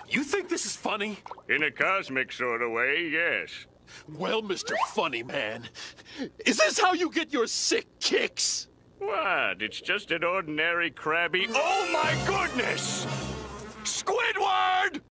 You think this is funny? In a cosmic sort of way, yes. Well, Mr. Funny Man, is this how you get your sick kicks? What? It's just an ordinary crabby... Oh, my goodness! Squidward!